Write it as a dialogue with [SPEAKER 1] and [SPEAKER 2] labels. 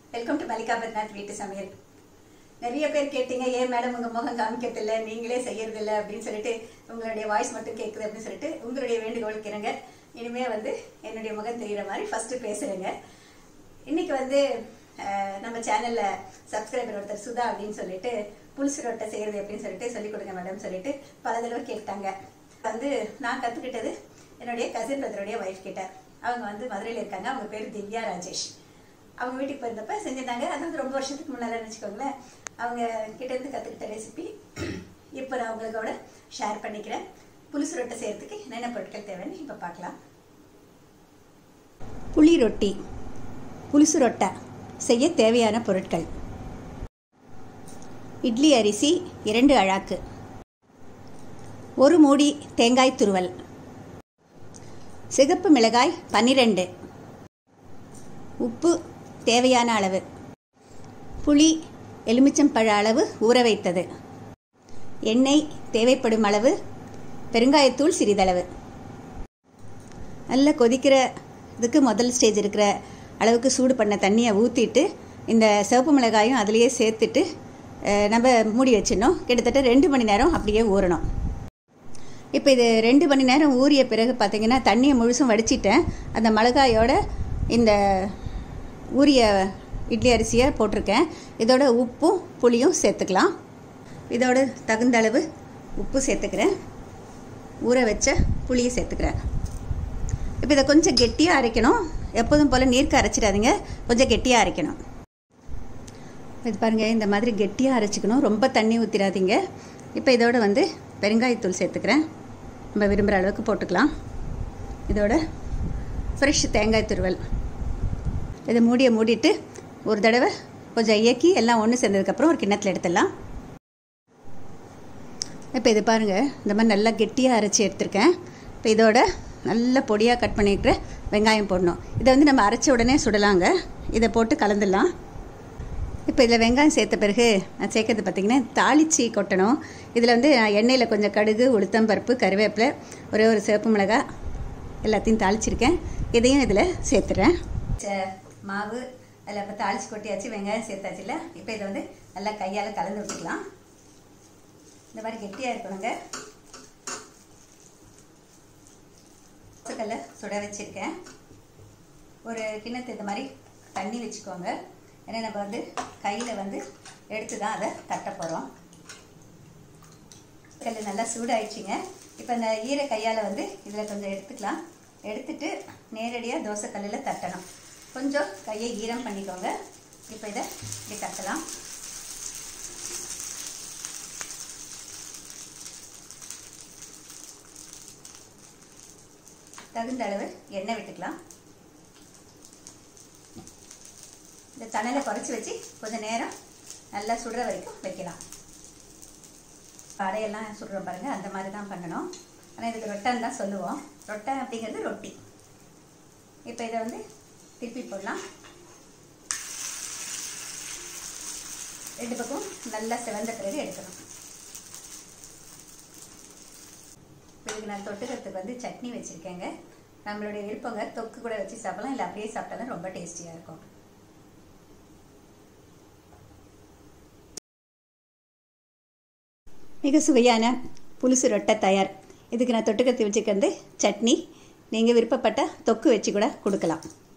[SPEAKER 1] Welcome to Mallika பத்நாத் வீட்டு சமையல். நிறைய பேர் கேட்டீங்க, ஏன் மேடம் உங்கள் முகம் காமிக்கிறதில்ல, நீங்களே செய்யறதில்ல அப்படின்னு சொல்லிட்டு, உங்களுடைய வாய்ஸ் மட்டும் கேட்குது அப்படின்னு சொல்லிட்டு உங்களுடைய வேண்டுகோளுக்கு இறங்க இனிமேல் என்னுடைய முகம் தெரிகிற மாதிரி ஃபஸ்ட்டு பேசுகிறேங்க. இன்றைக்கி நம்ம சேனலில் சப்ஸ்கிரைபர் ஒருத்தர் சுதா அப்படின்னு சொல்லிட்டு புலுசு ரொட்டை செய்கிறது அப்படின்னு சொல்லிட்டு சொல்லிக் கொடுங்க மேடம் சொல்லிட்டு பல தடவை கேட்டாங்க. நான் கற்றுக்கிட்டது என்னுடைய கசின் பிரதருடைய ஒய்ஃப் கிட்ட. அவங்க மதுரையில் இருக்காங்க. அவங்க பேர் திவ்யா ராஜேஷ். அவங்க வீட்டுக்கு போயிருந்தப்ப செஞ்சிருந்தாங்க. அது ரொம்ப வருஷத்துக்கு முன்னாடி வச்சுக்கோங்களேன். அவங்க கிட்டேருந்து கற்றுக்கிட்ட ரெசிபி இப்போ நான் உங்களோட ஷேர் பண்ணிக்கிறேன். புலுசு ரொட்டை செய்கிறதுக்கு என்னென்ன பொருட்கள் தேவைன்னு இப்போ பார்க்கலாம். புளி ரொட்டி புலுசு ரொட்டை செய்ய தேவையான பொருட்கள்: இட்லி அரிசி 2 அழாக்கு, 1 மூடி தேங்காய் துருவல், சிகப்பு மிளகாய் 12, உப்பு தேவையான அளவு, புளி எலுமிச்சம்பழ அளவு ஊற வைத்தது, எண்ணெய் தேவைப்படும் அளவு, பெருங்காயத்தூள் சிறிதளவு. நல்லா கொதிக்கிற இதுக்கு முதல் ஸ்டேஜ் இருக்கிற அளவுக்கு சூடு பண்ண தண்ணியை ஊற்றிட்டு இந்த சிவப்பு மிளகாயும் அதிலேயே சேர்த்துட்டு நம்ம மூடி வச்சிடணும். கிட்டத்தட்ட 2 மணி நேரம் அப்படியே ஊறணும். இப்போ இது 2 மணி நேரம் ஊறிய பிறகு பார்த்திங்கன்னா தண்ணியை முழுசும் வடிச்சிட்டேன். அந்த மிளகாயோட இந்த ஊறிய இட்லி அரிசியை போட்டிருக்கேன். இதோட உப்பும் புளியும் சேர்த்துக்கலாம். இதோட தகுந்த அளவு உப்பு சேர்த்துக்கிறேன். ஊற வச்ச புளியை சேர்த்துக்கிறேன். இப்போ இதை கொஞ்சம் கெட்டியாக அரைக்கணும். எப்போதும் போல் நீர்க்க அரைச்சிடாதீங்க, கொஞ்சம் கெட்டியாக அரைக்கணும். இது பாருங்கள், இந்த மாதிரி கெட்டியாக அரைச்சிக்கணும், ரொம்ப தண்ணி ஊற்றிடாதீங்க. இப்போ இதோட பெருங்காயத்தூள் சேர்த்துக்கிறேன். நம்ம விரும்புகிற அளவுக்கு போட்டுக்கலாம். இதோட ஃப்ரெஷ் தேங்காய் துருவல். இதை மூடிட்டு ஒரு தடவை கொஞ்சம் இயக்கி எல்லாம் ஒன்று சேர்ந்ததுக்கப்புறம் ஒரு கிண்ணத்தில் எடுத்துடலாம். இப்போ இது பாருங்கள், இந்த மாதிரி நல்லா கெட்டியாக அரைச்சி எடுத்துருக்கேன். இப்போ இதோட நல்ல பொடியாக கட் பண்ணிக்கிற வெங்காயம் போடணும். இதை நம்ம அரைச்ச உடனே சுடலாங்க. இதை போட்டு கலந்துடலாம். இப்போ இதில் வெங்காயம் சேர்த்த பிறகு நான் சேர்க்கறது பார்த்திங்கன்னா தாளிச்சி கொட்டணும். இதில் நான் எண்ணெயில் கொஞ்சம் கடுகு, உளுத்தம்பருப்பு, கருவேப்பிலை, ஒரே ஒரு சிவப்பு மிளகாய் எல்லாத்தையும் தாளிச்சிருக்கேன். இதையும் இதில் சேர்த்துறேன். மாவு அதில் இப்போ தாளிச்சு கொட்டியாச்சு, வெங்காயம் சேர்த்தாச்சு இல்லை. இப்போ இதை நல்லா கையால் கலந்து விட்டுக்கலாம். இந்த மாதிரி கெட்டியாக இருக்கணுங்க. தோசைக்கல்லை சுட வச்சுருக்கேன். ஒரு கிண்ணத்து இந்த மாதிரி தண்ணி வச்சுக்கோங்க. ஏன்னா நம்ம கையில் எடுத்து தான் அதை தட்ட போகிறோம். கல் நல்லா சூடாயிடுச்சுங்க. இப்போ இந்த ஈர கையால் இதில் கொஞ்சம் எடுத்துக்கலாம். எடுத்துட்டு நேரடியாக தோசைக்கல்லில் தட்டணும். கொஞ்சம் கையை ஈரம் பண்ணிக்கோங்க. இப்போ இதை இப்படி தட்டலாம். தகுந்த அளவு எண்ணெய் விட்டுக்கலாம். இந்த தணலை குறைச்சி வச்சு கொஞ்சம் நேரம் நல்லா சுடுற வரைக்கும் வைக்கலாம். அடையெல்லாம் சுடுறோம் பாருங்கள், அந்த மாதிரி தான் பண்ணணும். ஆனால் இதுக்கு ரொட்டன்னு தான் சொல்லுவோம். ரொட்டை அப்படிங்கிறது ரொட்டி. இப்போ இதை திருப்பி போடலாம். 2 பக்கம் நல்லா செவந்த பிறகு எடுக்கணும். இதுக்கு நான் தொட்டுக்கிறதுக்கு சட்னி வச்சுருக்கேங்க. நம்மளுடைய விருப்பங்க, தொக்கு கூட வச்சு சாப்பிடலாம், இல்லை அப்படியே சாப்பிட்டாலும் ரொம்ப டேஸ்டியாக இருக்கும். மிக சுவையான புலுசு ரொட்டை தயார். இதுக்கு நான் தொட்டுக்கிறதுக்கு வச்சுக்கிறது சட்னி. நீங்கள் விருப்பப்பட்ட தொக்கு வச்சு கூட கொடுக்கலாம்.